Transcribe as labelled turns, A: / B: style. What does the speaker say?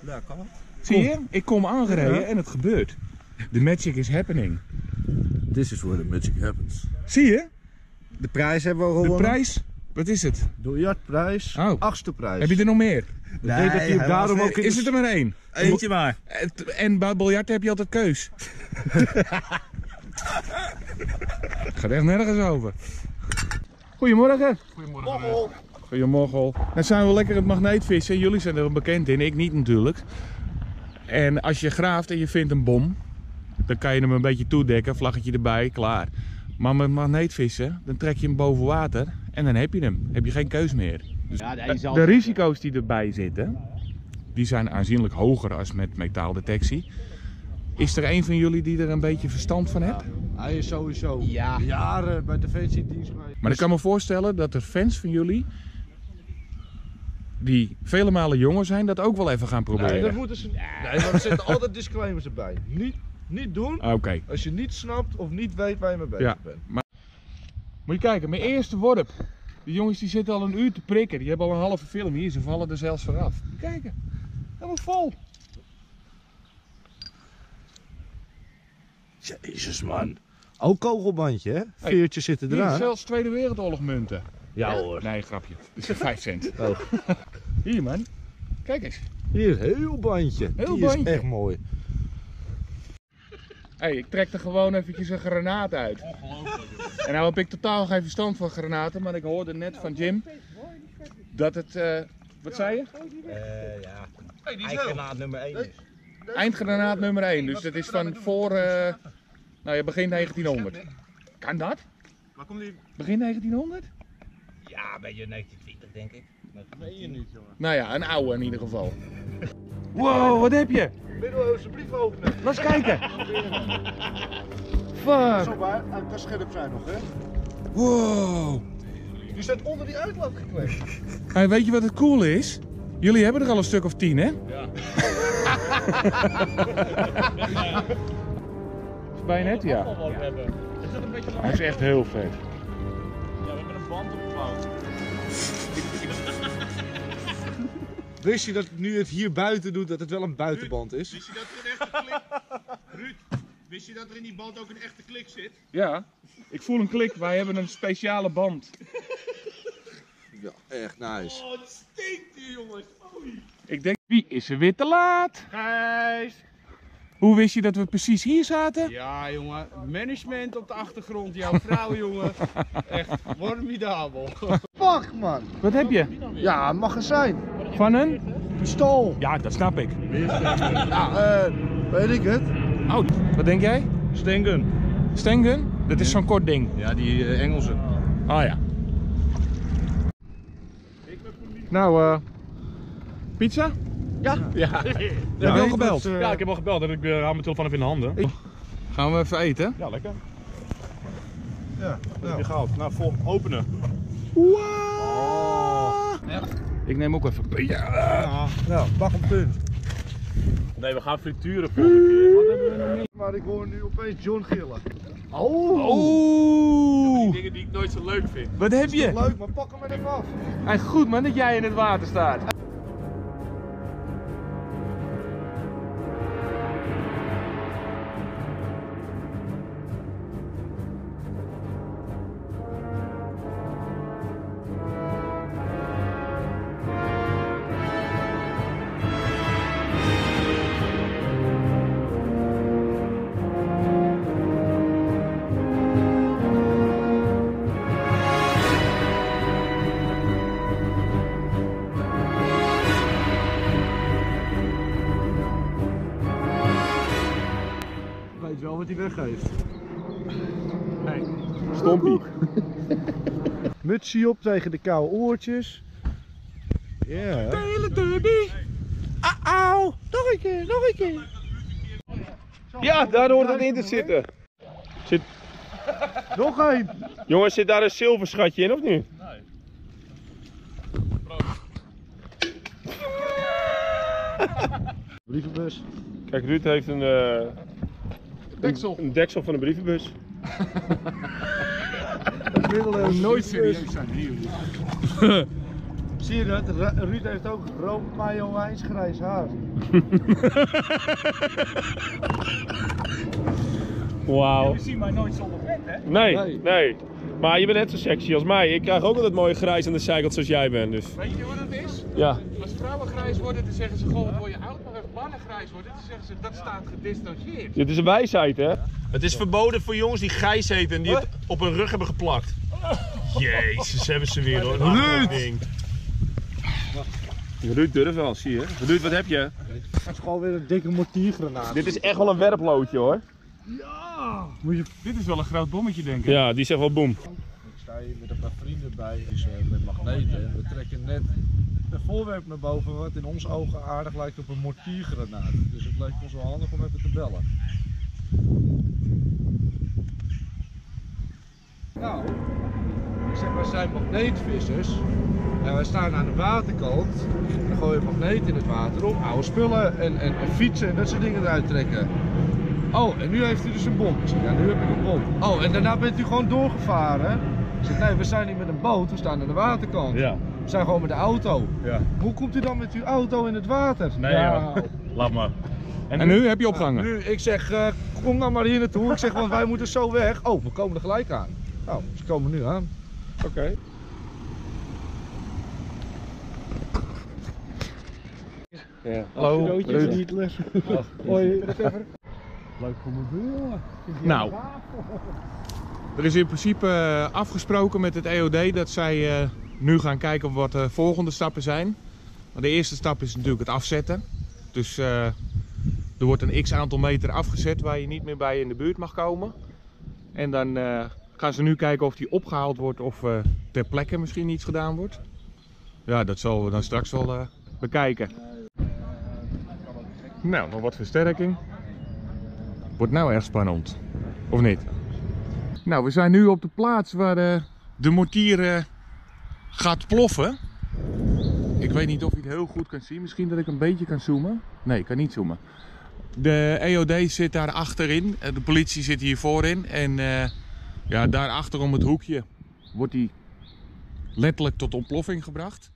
A: Ja, kan.
B: Zie je? Ik kom aangereden en het gebeurt. The magic is happening.
A: This is where the magic happens.
B: Zie je?
A: De prijs hebben we gewonnen.
B: De prijs, wat is het?
A: Biljartprijs,
B: Oh.
A: 8e prijs.
B: Heb je er nog meer?
A: Ik denk dat hij daarom ook in
B: Is het er maar één?
C: Eentje maar.
B: En bij biljarten heb je altijd keus. Het gaat echt nergens over. Goedemorgen.
C: Goedemorgen.
B: Goedemorgen. Dan zijn we lekker het magneetvissen. Jullie zijn er bekend in, ik niet natuurlijk. En als je graaft en je vindt een bom, dan kan je hem een beetje toedekken, vlaggetje erbij, klaar. Maar met magneetvissen, dan trek je hem boven water en dan heb je hem. Heb je geen keus meer. Dus
C: Ja,
B: de risico's die erbij zitten, die zijn aanzienlijk hoger als met metaaldetectie. Is er een van jullie die er een beetje verstand van heeft?
A: Hij is sowieso
C: Ja.
A: jaren bij Defensiedienst geweest.
B: Maar ik kan me voorstellen dat er fans van jullie, die vele malen jonger zijn, dat ook wel even gaan proberen.
A: Nee, dat moeten ze. Nee, maar er zitten altijd disclaimers erbij. Niet doen
B: Oké.
A: als je niet snapt of niet weet waar je mee bezig
B: Ja.
A: bent.
B: Maar... Moet je kijken, mijn eerste worp. Die jongens die zitten al een uur te prikken. Die hebben al een halve film hier. Ze vallen er zelfs vanaf. Kijken, helemaal vol.
A: Jezus man. Ook kogelbandje hè? Veertjes zitten
B: Hier,
A: eraan.
B: zelfs Tweede Wereldoorlog munten.
A: Ja hoor.
B: Nee, grapje. Het is 5 cent.
A: Oh.
B: Hier man. Kijk eens.
A: Hier, heel bandje.
B: Heel
A: Die
B: bandje.
A: is echt mooi.
B: Hey, ik trek er gewoon eventjes een granaat uit. En nou heb ik totaal geen verstand van granaten, maar ik hoorde net van Jim dat het, wat zei je?
C: Ja. Eindgranaat nummer 1 is.
B: Eindgranaat nummer 1, dus dat is van voor, nou ja, begin 1900. Kan dat?
C: Waar komt die?
B: Begin 1900?
C: Ja, een beetje 1920 denk ik. Dat weet je niet, jongen.
B: Nou ja, een oude in ieder geval. Wow, wat heb je?
A: Middeleeuwse brief openen.
B: Laat eens kijken. Fuck.
A: Zo waar, hij kan scherp zijn nog hè.
B: Wow.
A: Die staat onder die uitlaat gekleed.
B: Hey, weet je wat het cool is? Jullie hebben er al een stuk of 10, hè?
C: Ja.
B: Is bijna net, ja.
C: Wat hebben. Is dat een beetje
B: Hij is echt heel vet.
C: Ja, we hebben een band opgebouwd.
A: Wist je dat nu het hier buiten doet dat het wel een buitenband is?
D: Wist je dat er een echte klik... Ruud, wist je dat er in die band ook een echte klik zit?
B: Ja, ik voel een klik. Wij hebben een speciale band.
A: Ja, echt nice.
D: Oh, het stinkt hier, jongens. Oei.
B: Ik denk, wie is er weer te laat?
D: Gijs!
B: Hoe wist je dat we precies hier zaten?
D: Ja, jongen. Management op de achtergrond. Jouw vrouw, jongen. Echt formidabel.
A: Fuck man.
B: Wat heb je?
A: Ja, een magazijn.
B: Van een?
A: Pistool.
B: Ja, dat snap ik.
A: Ja, weet ik het.
B: Oh, wat denk jij?
D: Stengun.
B: Stengun? Dat is zo'n kort ding.
D: Ja, die Engelse.
B: Oh ja. Nou, pizza?
C: Ja.
B: Heb je al gebeld?
C: Ja, ik heb al gebeld en ik hou mijn telefoon even in de handen.
B: Gaan we even eten?
C: Ja, lekker.
A: Ja,
C: Wat heb je gehaald? Nou, vol openen.
B: Ik neem ook even een
A: ja, bak een punt.
C: Nee, we gaan frituren volgende keer. Wat hebben we nog niet?
A: Maar ik hoor nu opeens John gillen.
B: Oeh!
C: Dingen die ik nooit zo leuk vind.
B: Wat heb je?
A: Leuk, maar pak hem er even af.
B: Hey, goed man dat jij in het water staat.
A: Weet wel wat hij weggeeft.
B: Hey, stompie.
A: Mutsje op tegen de koude oortjes. Ja.
B: Teletubby. Auw.
A: Nog een keer, nog een keer.
C: Ja, daar hoort het in te zitten.
A: Nog één.
C: Jongens, zit daar een zilverschatje in of niet?
A: Brievenbus.
C: Kijk, Ruud heeft een
B: Deksel.
C: een deksel van de brievenbus.
A: Middeleeuws.
B: Nooit serieus zijn hier.
A: Zie je dat? Ruud heeft ook rood mayo wijnsgrijs haar.
B: Wauw.
D: We zien mij nooit zonder vet, hè?
B: Nee. Maar je bent net zo sexy als mij. Ik krijg ook altijd mooie grijs aan de zijkant zoals jij bent. Dus.
E: Weet je wat het is?
B: Ja.
E: Als vrouwen grijs worden, dan zeggen ze goh, wat word je oud, maar als mannen grijs worden, dan zeggen ze dat staat gedistanceerd.
B: Dit is een wijsheid, hè? Het is verboden voor jongens die Gijs heten en die het op hun rug hebben geplakt. Jezus, hebben ze weer hoor.
A: Ruud!
B: Ruud durft wel, zie je. Ruud, wat heb je?
A: Dat is gewoon weer een dikke mortiergranaat.
B: Dit is echt wel een werploodje hoor.
E: Dit is wel een groot bommetje, denk ik.
B: Ja, die zegt wel boem.
A: Ik sta hier met een paar vrienden bij, dus, met magneten. En we trekken net een voorwerp naar boven wat in onze ogen aardig lijkt op een mortiergranaat. Dus het leek ons wel handig om even te bellen. Nou, ik zeg, wij zijn magneetvissers. En wij staan aan de waterkant. Dan gooi je magneet in het water om, oude spullen en fietsen en dat soort dingen eruit trekken. Oh, en nu heeft u dus een bom. Ik zeg, ja, nu heb ik een bom. Oh, en daarna bent u gewoon doorgevaren? Ik zeg, nee, we zijn niet met een boot, we staan aan de waterkant.
B: Ja.
A: We zijn gewoon met de auto.
B: Ja.
A: Hoe komt u dan met uw auto in het water?
B: Nee,
A: ja.
B: Laat maar.
E: En nu heb je opgehangen?
A: Nu, ik zeg, kom dan maar hier naartoe. Ik zeg, want wij moeten zo weg. Oh, we komen er gelijk aan. Nou, ze komen nu aan.
B: Oké. Ja.
E: Hallo, Ruud.
A: Hitler. Hoi. Leuk voor mijn buur, jongen.
E: Nou, er is in principe afgesproken met het EOD dat zij nu gaan kijken wat de volgende stappen zijn. Maar de eerste stap is natuurlijk het afzetten. Dus er wordt een x-aantal meter afgezet waar je niet meer bij in de buurt mag komen. En dan gaan ze nu kijken of die opgehaald wordt of ter plekke misschien iets gedaan wordt. Ja, dat zullen we dan straks wel bekijken. Nou, nog wat versterking. Wordt nou echt spannend, of niet? Nou, we zijn nu op de plaats waar de mortier gaat ploffen. Ik weet niet of je het heel goed kan zien. Misschien dat ik een beetje kan zoomen. Nee, ik kan niet zoomen. De EOD zit daar achterin. De politie zit hier voorin. En ja, daar achter om het hoekje wordt hij letterlijk tot ontploffing gebracht.